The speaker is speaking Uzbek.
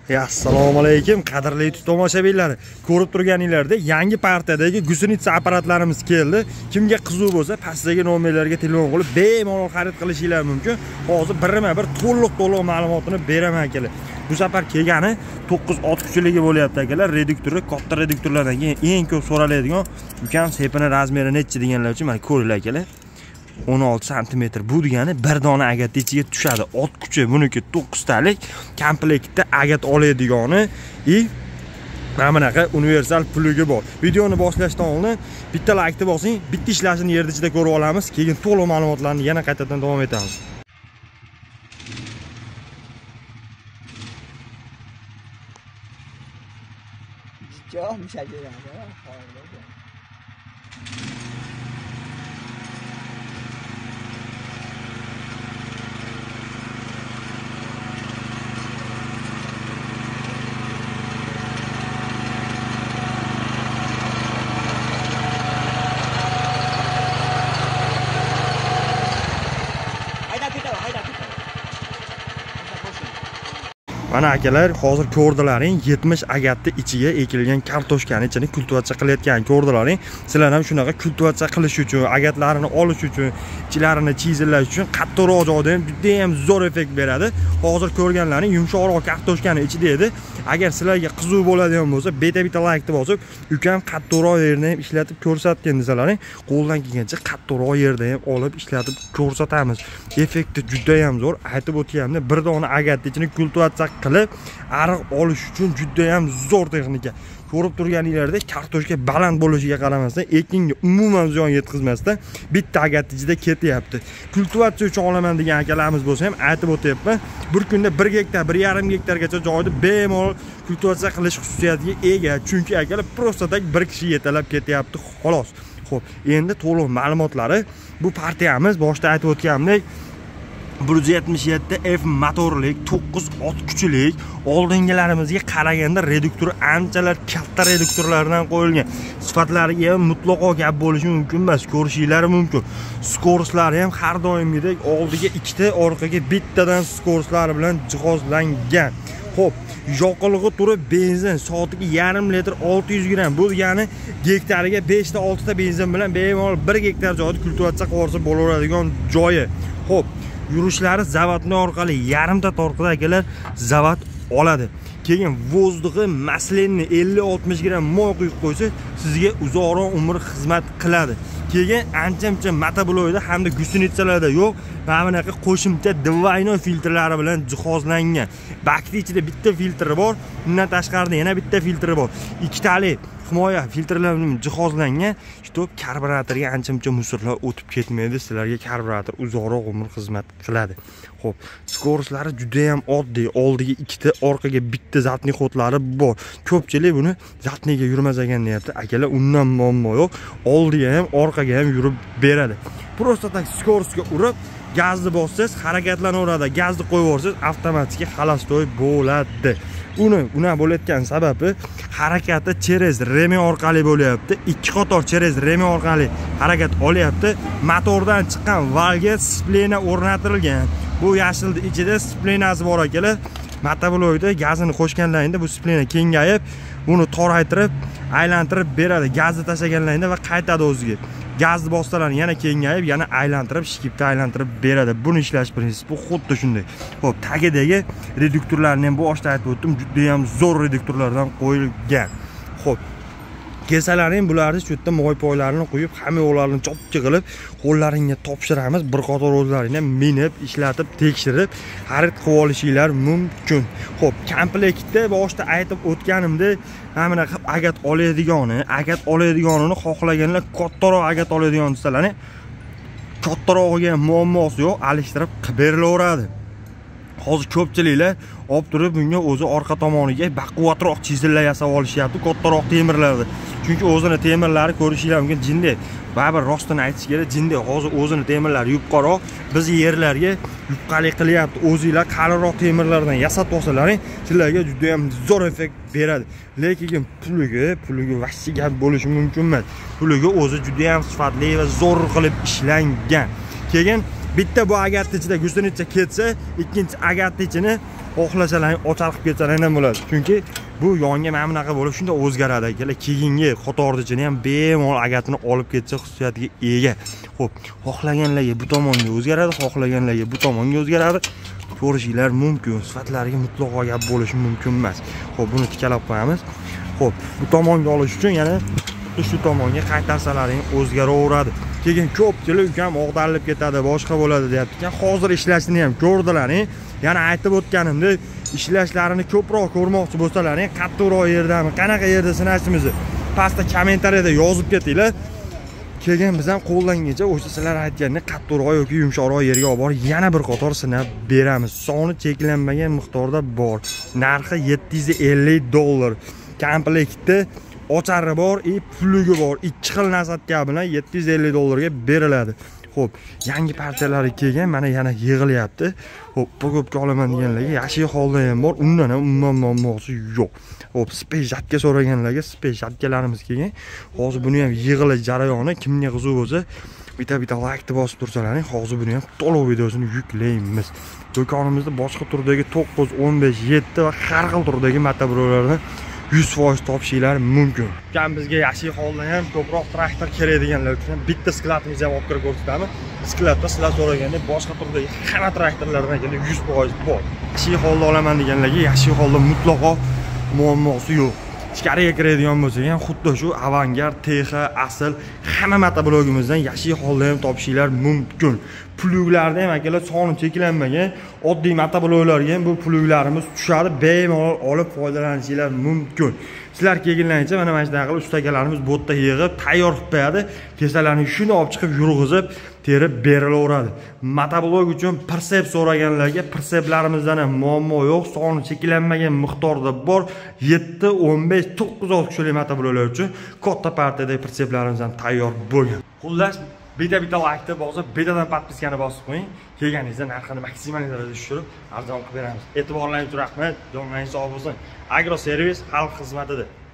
Assalomu alaykum qadrli YouTube tomoshabinlari. Ko'rib turganinglardek yangi partiyadagi gusenitsa apparatlarimiz keldi. Kimga qiziq bo'lsa, pastdagi nomerlarga telefon qilib bemalol xarid qilishingiz mumkin. Hozir birma-bir to'liq ma'lumotini beraman akalar. Bu safar kelgani 9 kuchligi bo'lyapti akalar. Reduktori katta reduktorlardan keyin eng ko'p so'raladigan ukam sepini razmeri necha deganlar uchun mana ko'ringlar akalar. 16 cm bu degani bir dona agat ichiga tushadi. Ot kuchi buniki 9 talik komplektda agat oladigani mana bunaqa universal plugi bor. Videoni boshlashdan oldin bitta like bosing, bitta ishlashini yerda ichida ko'rib olamiz. Keyin to'liq ma'lumotlarni yana qaytadan davom etamiz. Mana akalar, hozir ko'rdilaring 70 agatni ichiga ekilgan kartoshkani ichini kultivatsiya qilayotgan ko'rdilaring. Sizlar ham shunaqa kultivatsiya qilish uchun, agatlarini olish uchun, ichlarini chizillash uchun qattiqroq joyda ham juda ham zo'r effekt beradi. Hozir ko'rganlaring yumshoqroq kartoshkani ichida edi. Agar sizlarga qiziq bo'ladigan bo'lsa, bitta like bosib, ukam qattiqroq yerni ham ishlatib ko'rsatgan desalaring, qo'ldan kelgancha qattiqroq yerda ham olib ishlatib ko'rsatamiz. Effekti juda ham zo'r. Aytib o'tganimda, bir dona agatni ichini kultivatsiya qilib ariq olish uchun juda ham zo'r texnika. Ko'rib turganinglardek kartoshka baland bo'lishiga qaramasdan ekinga umuman ziyon yetkazmasdan bitta agat ichida ketyapti. Kultivatsiya uchun olaman degan akalarimiz bo'lsa ham aytib o'tyapman, bir kunda 1 gektar, 1,5 gektargacha joyda bemalol kultivatsiya qilish xususiyatiga ega. Chunki akalar prosta tak bir kishi yetalab ketyapti xolos. Xo'p, endi to'liq ma'lumotlari bu partiyamiz boshda aytib o'tganimdek 177 F motorlik 9 ot kuchlik oldingilarimizga qaraganda reduktor anchalar katta reduktorlardan qo'yilgan. Sifatlariga ham mutlaqo gap bo'lishi mumkin emas, ko'rishingiz mumkin. Skorslari ham har doimgidek oldiga 2 ta, orqaga bittadan skorslar bilan jihozlangan. Xo'p, yoqilg'i turi benzin soatiga 0,5 litr 600 gram. Bu degani gektariga 5 ta 6 ta benzin bilan bemalol 1 gektar joyda kultivatsiya qilsa bo'laveradigan joyi. Xo'p, yurishlari zavodni orqali yarimta torqida akalar zavod oladi. Keyin vozdug'i maslenni 50-60 gram moy quyib qo'ysa, sizga uzoqroq umr xizmat qiladi. Keyin ancha-muncha motoblokda hamda gusenitsalarda yo'q, mana bunaqa qo'shimcha Divino filtrlari bilan jihozlangan. Bakni ichida bitta filtri bor, undan tashqarida yana bitta filtri bor. 2 tali himoya filtrlar bilan jihozlangan. Shtop karburatorga ancha-muncha musorlar o'tib ketmaydi. Sizlarga karburator uzoqroq umr xizmat qiladi. Xo'p, skorslari juda ham oddiy. Oldiga 2 ta, orqaga bitta zatni xotlari bor. Ko'pchilik buni zatniga yurmas ekan deyapti. Akalar, undan muammo yo'q. Oldiga ham, orqaga ham yurib beradi. Prosta tak skorsga urib, gazni bossangiz harakatlanaveradi. Gazni qo'yib yuborsangiz avtomatik xalastoy bo'ladi. Una bo'layotgan sababi harakati через reme orqali bo'lyapti. 2 qator через reme orqali harakat olyapti. Motordan chiqqan valga splena o'rnatilgan. Bu yashilning ichida splenasi bor akalar. Motoblokda gazini qo'shganlaringda bu splena kengayib, uni toraytirib, aylantirib beradi. Gazni tashlaganlaringda va qaytadi o'ziga. Gazni bossalar yana kengayib, yana aylantirib, shikibda aylantirib beradi. Buni ishlash prinsipi xuddi shunday. Xo'p, tagidagi reduktorlarni ham bu boshda aytib o'tdim, juda ham zo'r reduktorlardan qo'yilgan. Xo'p, kesalaring bularni shu yerda moy-poylarini qo'yib, hamma yo'llarini chopchi qilib, qo'llaringga topshiramiz. Bir qator o'zlaringni minib, ishlatib, tekshirib, xarid qilib olishinglar mumkin. Xo'p, komplektda boshda aytib o'tganimdek, mana bunaqa agat oladiganini xohlaganlar kattaroq agat oladigan desalarni, kattarog'iga muammosi yo'q, alishtirib qilib berilaveradi. Hozir ko'pchiliklar olib turib bunga o'zi orqa tomoniga baquvvatroq chizillar yasab olishyapti, kattaroq temirlarni. Chunki o'zini temirlari ko'rishingiz mumkin jinday. Baribir rostini aytish kerak, jinday hozir o'zini temirlari yupqaroq, biz yerlarga yupqalik qilyapti. O'zingizlar qaliroq temirlardan yasab olsalaring, sizlarga juda ham zo'r effekt beradi. Lekin puliga vashsi gap bo'lishi mumkin emas. Puliga o'zi juda ham sifatli va zo'r qilib ishlangan. Keyin bitta bu agatni ichida gusenitsa ketsa, ikkinchi agatni ichini xohlasalaring ochar qilib ketsalar ham bo'ladi. Chunki bu yonga mana bunaqa bo'lib shunday o'zgaradi akalar. Keyingi qatordichini ham bemalol agatini olib ketsa xususiyatiga ega. Xo'p, xohlaganlarga bu tomonga o'zgaradi, xohlaganlarga bu tomonga o'zgaradi. Ko'rishinglar mumkin. Sifatlariga mutlaqo gap bo'lishi mumkin emas. Xo'p, buni tikalab qo'yamiz. Xo'p, bu tomonga olish uchun yana shu tomonga qaytarsalaring o'zgaraveradi. Keyin ko'pchilik ukam og'darilib ketadi, boshqa bo'ladi deyapti ekan. Hozir ishlashini ham ko'rdilaring. Yana aytib o'tganimdek, ishlashlarini ko'proq ko'rmoqchi bo'lsalaring, qattiqroq yerdami, qanaqa yerda sinashimizni pastda kommentariyada yozib ketinglar. Keyin biz ham qo'llangancha o'sha sizlar aytgandek qattiqroq yoki yumshoqroq yerga olib borib yana bir qator sinab beramiz. Soni cheklanmagan miqdorda bor. Narxi $750. Komplektda ochari bor, puliga bor. Ikki xil nasatka bilan $750 ga beriladi. Xo'p, yangi partiyalar kelgan, mana yana yig'ilyapti. Xo'p, bu ko'pga olaman deganlarga yashil holda ham bor, undan ham muammosi yo'q. Xo'p, spejatga so'raganlarga spejatgalarimiz kelgan. Hozir buni ham yig'ilish jarayoni kimga qiziq bo'lsa, bitta like bosib tursalaring, hozir buni ham to'liq videosini yuklaymiz. Do'konimizda boshqa turdagi 9, 15, 7 va har xil turdagi motobrlardan 100% topishinglar mumkin. Kam bizga yashil holda ham ko'proq traktor kerak deganlar uchun bitta skladimizni ham olib kirib ko'rsatamiz. Skladda sizlar so'raganda boshqa turdagi hamma traktorlardan kelib 100% bor. Yashil holda olaman deganlarga yashil holda mutlaqo muammosi yo'q. Ichkariga kiradigan bo'lsa ham xuddi shu Avangard, TX, Asl hamma motoblogimizdan yashil holda ham topishinglar mumkin. Pluglarda ham akalar soni cheklanmagan, oddiy motobloglarga ham bu pluglarimiz tushadi, bemalol olib foydalanishinglar mumkin. Sizlar kelganlarcha mana shunaqa qilib ustakalarimiz botda yig'ib tayyor qilib qo'yadi. Kesalarni shuni olib chiqib yurg'izib, terib berilaveradi. Motoblog uchun persep so'raganlarga perseplarimizdan ham muammo yo'q, soni cheklanmagan miqdorda bor. 7, 15, 9 kishilik motobloglar uchun katta partiyadagi perseplarimiz ham tayyor bo'lgan. Xullas, bitta like bosib, bittadan podpiskani bosib qo'ying. Kelganingizda narxini maksimal darajada tushirib, arzon qilib beramiz. E'tiborlaringiz uchun rahmat. Jonlaringiz sog' bo'lsin. Agro servis xalq xizmatida.